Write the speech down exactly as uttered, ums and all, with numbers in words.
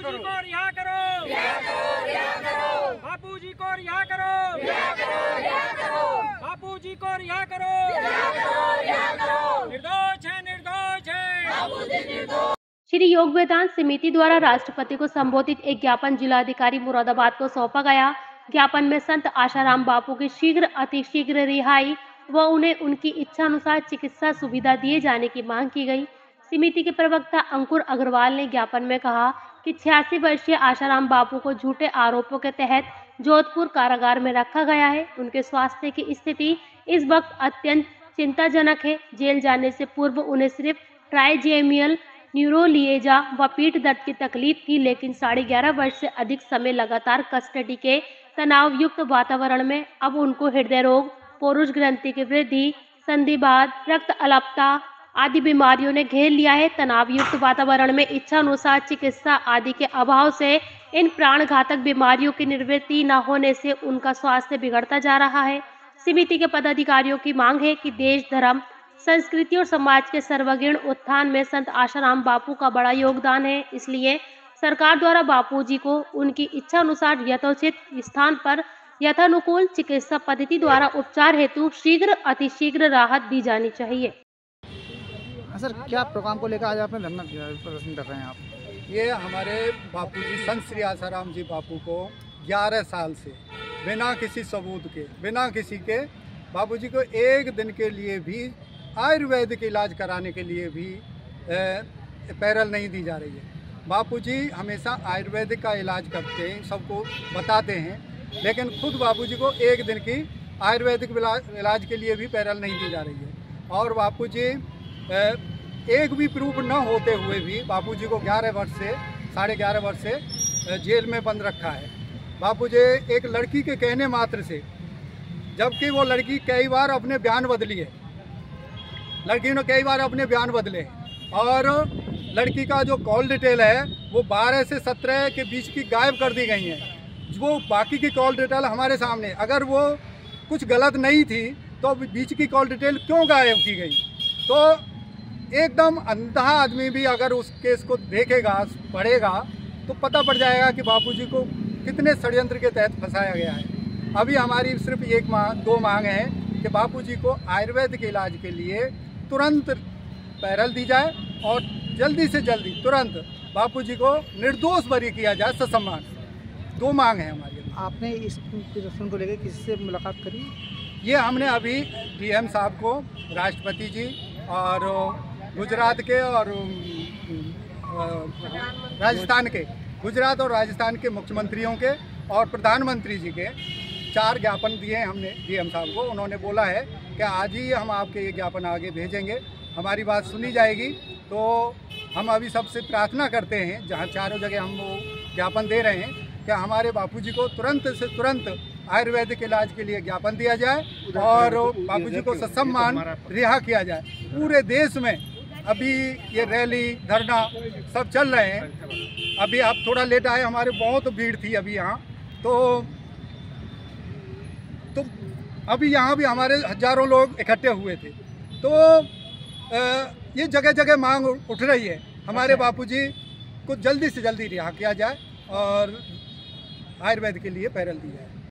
जी को रिहा करो, बापू जी को रिहा करो, बापू जी को रिहा करो, निर्दोष है, निर्दोष है। श्री योग वेदांत समिति द्वारा राष्ट्रपति को संबोधित एक ज्ञापन जिलाधिकारी मुरादाबाद को सौंपा गया। ज्ञापन में संत आशाराम बापू की शीघ्र अतिशीघ्र रिहाई व उन्हें उनकी इच्छा अनुसार चिकित्सा सुविधा दिए जाने की मांग की गई। समिति के प्रवक्ता अंकुर अग्रवाल ने ज्ञापन में कहा कि छियासी वर्षीय आशाराम बापू को झूठे आरोपों के तहत जोधपुर कारागार में रखा गया है। उनके स्वास्थ्य की स्थिति इस वक्त अत्यंत चिंताजनक है। जेल जाने से पूर्व उन्हें सिर्फ ट्राइजेमियल न्यूरोलिएजा व पीठ दर्द की तकलीफ थी, लेकिन साढ़े ग्यारह वर्ष से अधिक समय लगातार कस्टडी के तनाव युक्त वातावरण में अब उनको हृदय रोग, पौरुष ग्रंथि की वृद्धि, संधिवात, रक्त अल्पता आदि बीमारियों ने घेर लिया है। तनाव युक्त वातावरण में इच्छा अनुसार चिकित्सा आदि के अभाव से इन प्राण घातक बीमारियों की निवृत्ति न होने से उनका स्वास्थ्य बिगड़ता जा रहा है। समिति के पदाधिकारियों की मांग है कि देश, धर्म, संस्कृति और समाज के सर्वगुण उत्थान में संत आशाराम बापू का बड़ा योगदान है। इसलिए सरकार द्वारा बापू जी को उनकी इच्छा अनुसार यथोचित स्थान पर यथानुकूल चिकित्सा पद्धति द्वारा उपचार हेतु शीघ्र अतिशीघ्र राहत दी जानी चाहिए। सर, क्या प्रोग्राम को लेकर आज आपने धरना प्रदर्शन कर रहे हैं आप? ये हमारे बापू जी संत श्री आशाराम जी बापू को ग्यारह साल से बिना किसी सबूत के, बिना किसी के बापू जी को एक दिन के लिए भी आयुर्वेदिक इलाज कराने के लिए भी पैरल नहीं दी जा रही है। बापूजी हमेशा आयुर्वेदिक का इलाज करते हैं, सबको बताते हैं, लेकिन खुद बापूजी को एक दिन की आयुर्वेदिक इलाज के लिए भी पैरल नहीं दी जा रही है। और बापूजी एक भी प्रूफ न होते हुए भी बापूजी को ग्यारह वर्ष से साढ़े ग्यारह वर्ष से जेल में बंद रखा है। बापूजी एक लड़की के कहने मात्र से, जबकि वो लड़की कई बार अपने बयान बदली है, लड़की ने कई बार अपने बयान बदले और लड़की का जो कॉल डिटेल है वो बारह से सत्रह के बीच की गायब कर दी गई है। वो बाकी की कॉल डिटेल हमारे सामने, अगर वो कुछ गलत नहीं थी तो बीच की कॉल डिटेल क्यों गायब की गई? तो एकदम अंधा आदमी भी अगर उस केस को देखेगा, पढ़ेगा, तो पता पड़ जाएगा कि बापूजी को कितने षड्यंत्र के तहत फंसाया गया है। अभी हमारी सिर्फ एक मांग दो मांग है कि बापूजी को आयुर्वेद के इलाज के लिए तुरंत पैरल दी जाए और जल्दी से जल्दी तुरंत बापूजी को निर्दोष बरी किया जाए ससम्मान। दो मांग है हमारी। आपने इस प्रदर्शन को लेकर किससे मुलाकात करी? ये हमने अभी डीएम साहब को, राष्ट्रपति जी और गुजरात के और राजस्थान के गुजरात और राजस्थान के मुख्यमंत्रियों के और प्रधानमंत्री जी के चार ज्ञापन दिए हमने डीएम साहब को। उन्होंने बोला है कि आज ही हम आपके ये ज्ञापन आगे भेजेंगे, हमारी बात सुनी जाएगी। तो हम अभी सबसे प्रार्थना करते हैं, जहाँ चारों जगह हम वो ज्ञापन दे रहे हैं, कि हमारे बापूजी को तुरंत से तुरंत आयुर्वेदिक इलाज के लिए ज्ञापन दिया जाए और बापूजी को ससम्मान रिहा किया जाए। पूरे देश में अभी ये रैली, धरना सब चल रहे हैं। अभी आप थोड़ा लेट आए, हमारे बहुत भीड़ थी अभी यहाँ, तो तो अभी यहाँ भी हमारे हजारों लोग इकट्ठे हुए थे। तो ये जगह जगह मांग उठ रही है, हमारे बापूजी को जल्दी से जल्दी रिहा किया जाए और आयुर्वेद के लिए पैरल दी जाए।